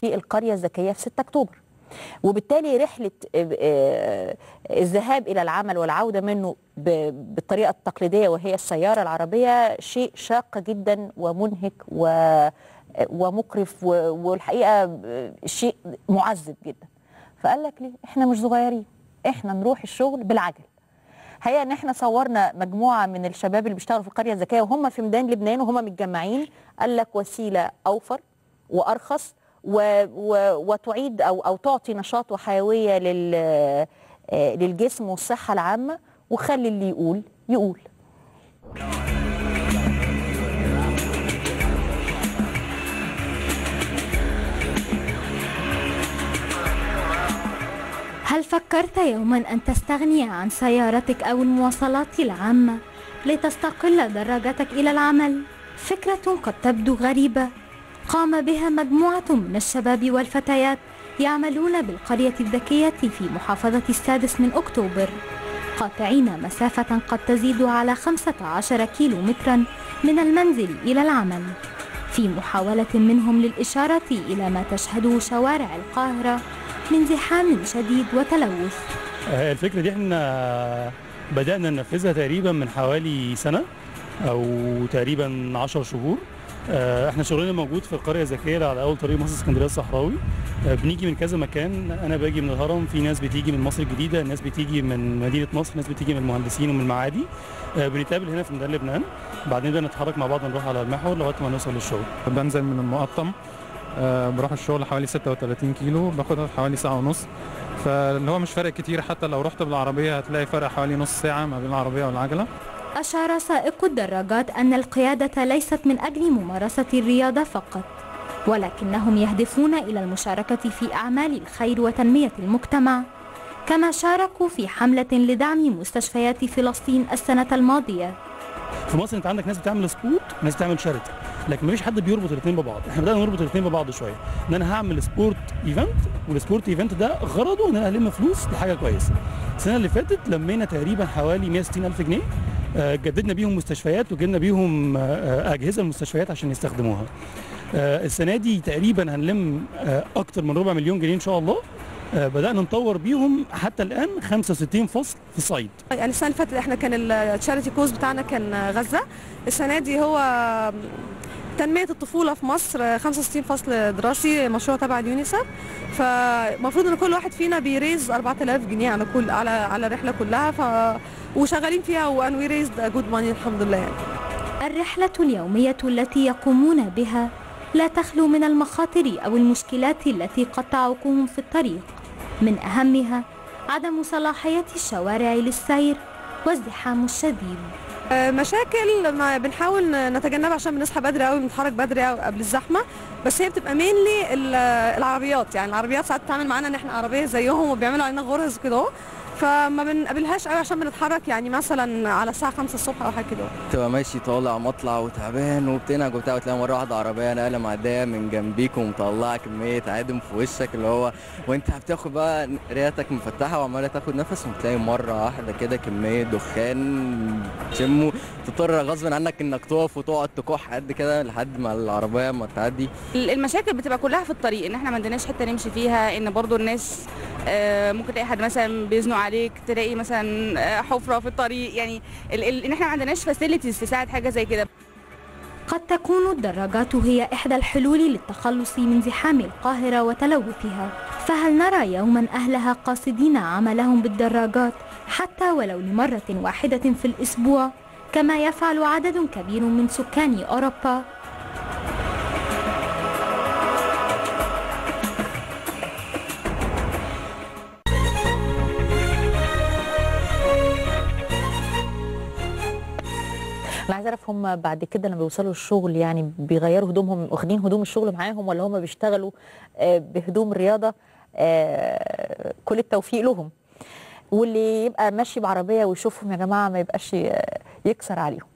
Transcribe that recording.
في القرية الذكية في 6 أكتوبر. وبالتالي رحلة الذهاب إلى العمل والعودة منه بالطريقة التقليدية وهي السيارة العربية شيء شاق جدا ومنهك ومقرف والحقيقة شيء معذب جدا. فقال لك ليه؟ احنا مش صغيرين، احنا نروح الشغل بالعجل. هي ان احنا صورنا مجموعة من الشباب اللي بيشتغلوا في القرية الذكية وهم في ميدان لبنان وهم متجمعين. قال لك وسيلة أوفر وأرخص وتعيد أو تعطي نشاط وحيوية للجسم والصحة العامة، وخلي اللي يقول. هل فكرت يوما أن تستغني عن سيارتك أو المواصلات العامة لتستقل دراجتك إلى العمل؟ فكرة قد تبدو غريبة قام بها مجموعة من الشباب والفتيات يعملون بالقرية الذكية في محافظة 6 أكتوبر، قاطعين مسافة قد تزيد على 15 كيلومترا من المنزل إلى العمل، في محاولة منهم للإشارة إلى ما تشهده شوارع القاهرة من زحام شديد وتلوث. الفكرة دي احنا بدأنا ننفذها تقريبا من حوالي سنة أو تقريبا 10 شهور. احنا شغلنا موجود في القرية الذكية على أول طريق مصر اسكندرية الصحراوي. بنيجي من كذا مكان، أنا باجي من الهرم، في ناس بتيجي من مصر الجديدة، ناس بتيجي من مدينة نصر، ناس بتيجي من المهندسين ومن المعادي. بنتقابل هنا في ميدان لبنان، بعدين نبدأ نتحرك مع بعض نروح على المحور لغاية ما نوصل للشغل. بنزل من المقطم، بروح الشغل حوالي 36 كيلو، باخدها في حوالي ساعة ونص، فاللي هو مش فرق كتير. حتى لو رحت بالعربية هتلاقي فرق حوالي نص ساعة ما بين العربية والعجلة. أشار سائق الدراجات أن القيادة ليست من أجل ممارسة الرياضة فقط، ولكنهم يهدفون إلى المشاركة في أعمال الخير وتنمية المجتمع، كما شاركوا في حملة لدعم مستشفيات فلسطين السنة الماضية. في مصر انت عندك ناس بتعمل سبورت، ناس بتعمل شاريتي، لكن مفيش حد بيربط الاثنين ببعض. احنا بدأنا نربط الاثنين ببعض شويه، ان انا هعمل سبورت ايفنت، والسبورت ايفنت ده غرضه ان انا الم فلوس لحاجه كويسه. السنه اللي فاتت لمينا تقريبا حوالي 160,000 جنيه، جددنا بيهم مستشفيات وجبنا بيهم اجهزه المستشفيات عشان يستخدموها. السنه دي تقريبا هنلم اكتر من 4 مليون جنيه ان شاء الله. بدأنا نطور بيهم حتى الآن 65 فصل في الصعيد. يعني السنة اللي فاتت احنا كان التشاريتي كوز بتاعنا كان غزة، السنة دي هو تنمية الطفولة في مصر، 65 فصل دراسي، مشروع تبع اليونيسف. فالمفروض ان كل واحد فينا بيريز 4000 جنيه على الرحلة كلها، وشغالين فيها وان وي ريزد جود ماني الحمد لله. يعني الرحلة اليومية التي يقومون بها لا تخلو من المخاطر أو المشكلات التي قد تعوقهم في الطريق، من أهمها عدم صلاحية الشوارع للسير والزحام الشديد. مشاكل ما بنحاول نتجنبها عشان بنصحى بدري قوي، بنتحرك بدري قوي قبل الزحمه، بس هي بتبقى مينلي العربيات. يعني العربيات ساعات بتتعامل معانا ان احنا عربيه زيهم وبيعملوا علينا غرز كده، فما بنقابلهاش قوي عشان بنتحرك يعني مثلا على الساعه 5 الصبح او حاجه كده. تبقى ماشي طالع مطلع وتعبان وبتنهج وبتاع، وتلاقي مره واحده عربيه نقله معديه من جنبيك ومطلعه كميه عادم في وشك، اللي هو وانت بتاخد بقى رئتك مفتحه وعماله تاخد نفس، وتلاقي مره واحده كده كميه دخان تشمه، تضطر غصب عنك انك تقف وتقعد تكح قد كده لحد ما العربيه ما تعدي. المشاكل بتبقى كلها في الطريق، ان احنا ما عندناش حته نمشي فيها، ان برضو الناس ممكن تلاقي حد مثلا بيزنق عليك، تلاقي مثلا حفره في الطريق، يعني ان احنا ما عندناش فاسيلتيز تساعد حاجه زي كده. قد تكون الدراجات هي إحدى الحلول للتخلص من زحام القاهرة وتلوثها، فهل نرى يوما أهلها قاصدين عملهم بالدراجات حتى ولو لمرة واحدة في الأسبوع كما يفعل عدد كبير من سكان أوروبا؟ انا عايزه اعرف هم بعد كده لما بيوصلوا الشغل يعني بيغيروا هدومهم، واخدين هدوم الشغل معاهم، ولا هم بيشتغلوا بهدوم الرياضه؟ كل التوفيق لهم، واللي يبقى ماشي بعربيه ويشوفهم يا جماعه ما يبقاش يكسر عليهم.